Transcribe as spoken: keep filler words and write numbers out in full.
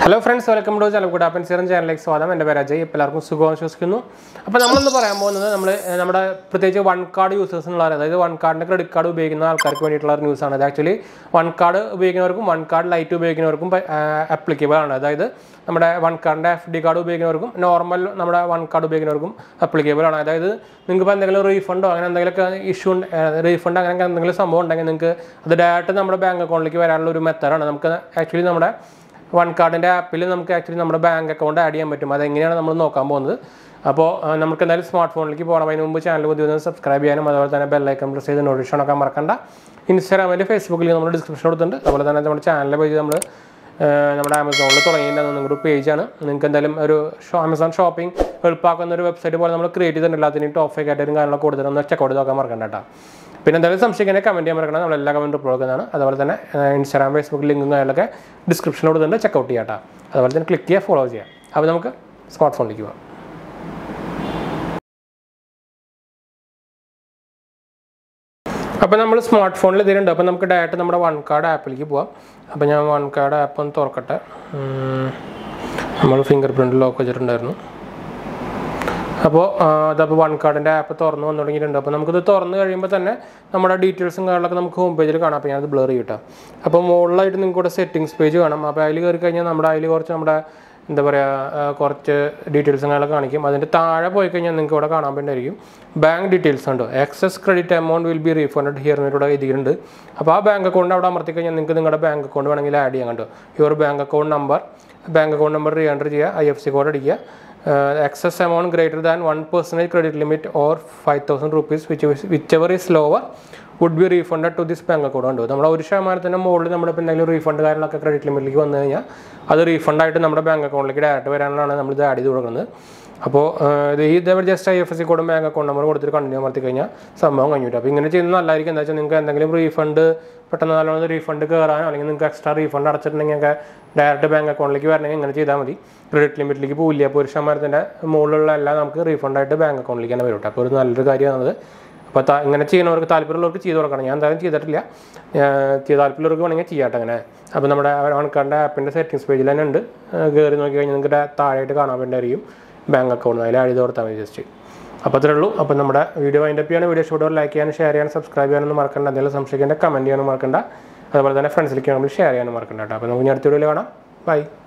Hello friends, welcome to 𝙑𝙑𝙬𝙬𝙧𝙬 channel. I am 𝙑𝙑𝙬𝙬. എല്ലാവർക്കും സുഖവും വിശ്വസിക്കുന്നു. അപ്പോൾ നമ്മൾ ഇന്ന് പറയാൻ പോകുന്നത് നമ്മൾ നമ്മുടെ പ്രത്യേകിച്ച് വൺ കാർഡ് യൂസേഴ്സിനുള്ള അതായത് വൺ കാർഡിന്റെ ക്രെഡിറ്റ് കാർഡ് ഉപയോഗിക്കുന്ന ആൾക്കാർക്ക് വേണ്ടിയിട്ടുള്ള ഒരു ന്യൂസ് ആണ്. ഇത് ആക്ച്വലി വൺ കാർഡ് ഉപയോഗിക്കുന്നവർക്കും വൺ കാർഡ് ലൈറ്റ് ഉപയോഗിക്കുന്നവർക്കും ആപ്ലിക്കബിൾ ആണ്. അതായത് നമ്മുടെ വൺ കാർഡിന്റെ എഫ് ഡി കാർഡ് ഉപയോഗിക്കുന്നവർക്കും നോർമൽ നമ്മുടെ വൺ കാർഡ് ഉപയോഗിക്കുന്നവർക്കും ആപ്ലിക്കബിൾ ആണ്. അതായത് നിങ്ങൾക്ക് ഇപ്പോൾ എന്തെങ്കിലും റീഫണ്ടോ അങ്ങനെ എന്തെങ്കിലുമൊക്കെ ഇഷ്യൂ റീഫണ്ട് അങ്ങനെ എന്തെങ്കിലും സംഭവം ഉണ്ടെങ്കിൽ നിങ്ങൾക്ക് അത് ഡയറക്റ്റ് നമ്മുടെ ബാങ്ക് അക്കൗണ്ടിലേക്ക് വരാനുള്ള ഒരു മെത്തേഡാണ്. നമുക്ക് ആക്ച്വലി നമ്മുടെ വൺ കാർഡിൻ്റെ ആപ്പിൽ നമുക്ക് ആക്ച്വലി നമ്മുടെ ബാങ്ക് അക്കൗണ്ട് ആഡ് ചെയ്യാൻ പറ്റും. അതെങ്ങനെയാണ് നമ്മൾ നോക്കാൻ പോകുന്നത്. അപ്പോൾ നമുക്ക് എന്തായാലും സ്മാർട്ട് ഫോണിലേക്ക് പോകണം. അതിന് മുമ്പ് ചാനൽ പുതിയ സബ്സ്ക്രൈബ് ചെയ്യാനും അതുപോലെ തന്നെ ബെല്ലൈക്കൺ പ്രസ് ചെയ്ത് നോട്ടിഫിക്കേഷൻ ഒക്കെ മറക്കണ്ട. ഇൻസ്റ്റാഗ്രാമിൽ ഫേസ്ബുക്കിൽ നമ്മൾ ഡിസ്ക്രിപ്ഷൻ കൊടുത്തിട്ടുണ്ട്. അതുപോലെ തന്നെ നമ്മുടെ ചാനലിലെ പേജ് നമ്മൾ നമ്മുടെ ആമസോണിൽ തുടങ്ങിയിട്ടുണ്ടെന്ന് നിങ്ങളുടെ പേജാണ്. നിങ്ങൾക്ക് എന്തായാലും ഒരു ആമസോൺ ഷോപ്പിംഗ് എളുപ്പമാക്കുന്ന ഒരു വെബ്സൈറ്റ് പോലെ നമ്മൾ ക്രിയേറ്റ് ചെയ്തിട്ടുണ്ട്. എല്ലാത്തിനും ടോപ്പ് ആയിട്ടും കാര്യങ്ങളൊക്കെ കൊടുത്തിട്ടുണ്ട്. ചെക്കൗട്ട് നോക്കാൻ മറക്കണ്ട കേട്ടോ. പിന്നെ എന്തായാലും സംശയിക്കുന്നത് കമൻറ്റ് ചെയ്യാൻ മറക്കണം. നമ്മൾ എല്ലാ കമൻറ്റും റിപ്ലൈ കൊടുക്കുന്നതാണ്. അതുപോലെ തന്നെ ഇൻസ്റ്റാഗ്രാം ഫേസ്ബുക്ക് ലിങ്കും കാര്യങ്ങളൊക്കെ ഡിസ്ക്രിപ്ഷനിൽ കൊടുത്തിട്ടുണ്ട്. ചെക്കൗട്ട് ചെയ്യാം കേട്ടോ. അതുപോലെ തന്നെ ക്ലിക്ക് ചെയ്യുക, ഫോളോ ചെയ്യാം. അപ്പോൾ നമുക്ക് സ്മാർട്ട് ഫോണിലേക്ക് പോകാം. അപ്പോൾ നമ്മൾ സ്മാർട്ട് ഫോണിൽ ഇതിലുണ്ട്. അപ്പോൾ നമുക്ക് ഡയറക്റ്റ് നമ്മുടെ വൺ കാർഡ് ആപ്പിലേക്ക് പോകാം. അപ്പോൾ ഞാൻ വൺ കാർഡ് ആപ്പ് ഒന്ന് തുറക്കട്ടെ. നമ്മൾ ഫിംഗർ പ്രിൻ്റ് ലോക്ക് വെച്ചിട്ടുണ്ടായിരുന്നു. അപ്പോൾ അതപ്പോൾ വൺ കാർഡിൻ്റെ ആപ്പ് തുറന്ന് വന്നു തുടങ്ങിയിട്ടുണ്ട്. അപ്പോൾ നമുക്കിത് തുറന്ന് കഴിയുമ്പോൾ തന്നെ നമ്മുടെ ഡീറ്റെയിൽസും കാര്യങ്ങളൊക്കെ നമുക്ക് ഹോം പേജിൽ കാണാം. അപ്പോൾ ഞാനത് ബ്ലർ ചെയ്യട്ടോ. അപ്പോൾ മുകളിലായിട്ട് നിങ്ങൾക്ക് ഇവിടെ സെറ്റിങ്സ് പേജ് കാണാം. അപ്പോൾ അതിൽ കയറി കഴിഞ്ഞാൽ നമ്മുടെ അതിൽ കുറച്ച് നമ്മുടെ എന്താ പറയുക കുറച്ച് ഡീറ്റെയിൽസും കാര്യങ്ങളൊക്കെ കാണിക്കും. അതിൻ്റെ താഴെ പോയി കഴിഞ്ഞാൽ നിങ്ങൾക്ക് ഇവിടെ കാണാൻ പറ്റുമായിരിക്കും ബാങ്ക് ഡീറ്റെയിൽസ് ഉണ്ടോ. Excess credit amount will be refunded here എന്നിവിടെ എഴുതിയിട്ടുണ്ട്. അപ്പോൾ ആ ബാങ്ക് അക്കൗണ്ട് അവിടെ അമർത്തി കഴിഞ്ഞാൽ നിങ്ങൾക്ക് നിങ്ങളുടെ ബാങ്ക് അക്കൗണ്ട് വേണമെങ്കിൽ ആഡ് ചെയ്യാൻ കണ്ടോ. Your bank account number bank account number re enter ചെയ്യുക, ഐ എഫ് സി കോഡ് അടിക്കുക. Excess amount greater than one percentage credit limit or five thousand rupees which whichever is lower would be refunded to this bank account. ഉണ്ട് നമ്മുടെ ഒരു ശതമാനത്തിൻ്റെ മുകളിൽ നമ്മുടെ ഇപ്പോൾ എന്തെങ്കിലും റീഫണ്ട് കാര്യങ്ങളൊക്കെ ക്രെഡിറ്റ് ലിമിറ്റിലേക്ക് വന്നു കഴിഞ്ഞാൽ അത് റീഫണ്ടായിട്ട് നമ്മുടെ ബാങ്ക് അക്കൗണ്ടിലേക്ക് ഡയറക്റ്റ് വരാനാണ് നമ്മളിത് ആഡ് ചെയ്ത് കൊടുക്കുന്നത്. അപ്പോൾ ഇത് ഇതേപോലെ just I F S C കോഡും ബാങ്ക് അക്കൗണ്ട് നമ്പർ കൊടുത്തിട്ട് കണ്ടിന്യൂ അമർത്തി കഴിഞ്ഞാൽ സംഭവം കഴിഞ്ഞിട്ട്. അപ്പോൾ ഇങ്ങനെ ചെയ്യുന്നത് നല്ലതായിരിക്കും. എന്താ വെച്ചാൽ നിങ്ങൾക്ക് എന്തെങ്കിലും റീഫണ്ട് പെട്ടെന്ന് നല്ലോണം റീഫണ്ട് കയറാനോ അല്ലെങ്കിൽ നിങ്ങൾക്ക് എക്സ്ട്രാ റീഫണ്ട് അടച്ചിട്ടുണ്ടെങ്കിൽ ഒക്കെ ഡയറക്റ്റ് ബാങ്ക് അക്കൗണ്ടിലേക്ക് വരണമെങ്കിൽ ഇങ്ങനെ ചെയ്താൽ മതി. ക്രെഡിറ്റ് ലിമിറ്റിലേക്ക് പോവില്ല. അപ്പോൾ ഒരു ശതമാനത്തിൻ്റെ മുകളിലുള്ള എല്ലാം നമുക്ക് റീഫണ്ടായിട്ട് ബാങ്ക് അക്കൗണ്ടിലേക്ക് തന്നെ വരും. അപ്പോൾ ഒരു നല്ലൊരു കാര്യമാണത്. അപ്പോൾ ഇങ്ങനെ ചെയ്യുന്നവർക്ക് താല്പര്യമുള്ളവർക്ക് ചെയ്ത് കൊടുക്കണം. ഞാൻ എന്തായാലും ചെയ്തിട്ടില്ല. താല്പര്യമുള്ളവർക്ക് വേണമെങ്കിൽ ചെയ്യാട്ടെ അങ്ങനെ. അപ്പോൾ നമ്മുടെ വൺ കാർഡിൻ്റെ ആപ്പിൻ്റെ സെറ്റിങ്സ് പേജിൽ തന്നെ ഉണ്ട്. കയറി നോക്കി കഴിഞ്ഞാൽ നിങ്ങൾക്ക് താഴെയായിട്ട് കാണാൻ വേണ്ടിയായിരിക്കും ബാങ്ക് അക്കൗണ്ട്. അതിൽ ആഡ് ചെയ്ത് കൊടുത്താൽ മതി ജസ്റ്റ്. അപ്പോൾ അത്രേ ഉള്ളൂ. അപ്പോൾ നമ്മുടെ വീഡിയോ വൈൻഡപ്പ് ചെയ്യാൻ വീഡിയോ ഇഷ്ടപ്പെട്ടവർ ലൈക്ക് ചെയ്യാനും ഷെയർ ചെയ്യാനും സബ്സ്ക്രൈബ് ചെയ്യാനൊന്നും മറക്കണ്ട. എന്തെങ്കിലും സംശയിക്കേണ്ട കമൻറ്റ് ചെയ്യാനും മറക്കണ്ട. അതുപോലെ തന്നെ ഫ്രണ്ട്സിലേക്ക് നമ്മൾ ഷെയർ ചെയ്യാനും മറക്കണ്ട കേട്ടോ. അപ്പോൾ നമുക്ക് അടുത്ത വീഡിയോയിൽ കാണാം. ബൈ.